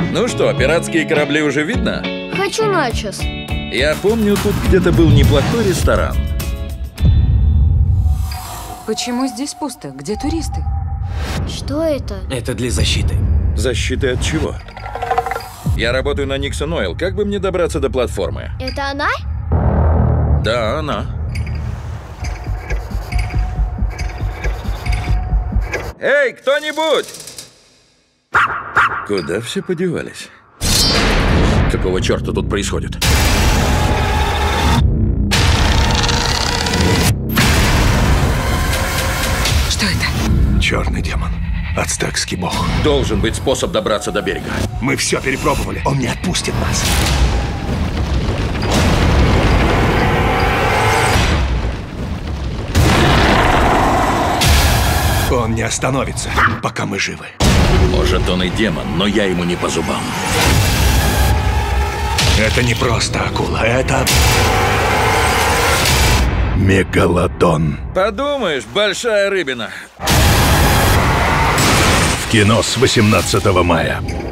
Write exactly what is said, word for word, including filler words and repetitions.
Ну что, пиратские корабли уже видно? Хочу начос. Я помню, тут где-то был неплохой ресторан. Почему здесь пусто? Где туристы? Что это? Это для защиты. Защиты от чего? Я работаю на Никсон Ойл. Как бы мне добраться до платформы? Это она? Да, она. Эй, кто-нибудь! Куда все подевались? Какого черта тут происходит? Что это? Черный демон. Ацтекский бог. Должен быть способ добраться до берега. Мы все перепробовали. Он не отпустит нас. Он не остановится, пока мы живы. Может, он и демон, но я ему не по зубам. Это не просто акула, это... Мегалодон. Подумаешь, большая рыбина. В кино с восемнадцатого мая.